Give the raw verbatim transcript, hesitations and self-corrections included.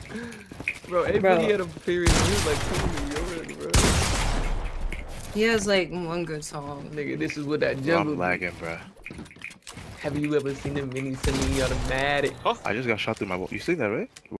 Bro, A Bro. Boogie had a period. He was like telling me already, bro. He has like one good song. Nigga, this is what that Bro, jungle. I'm lagging, bro. Have you ever seen a mini semi-automatic? Huh? I just got shot through my wall. You see that, right?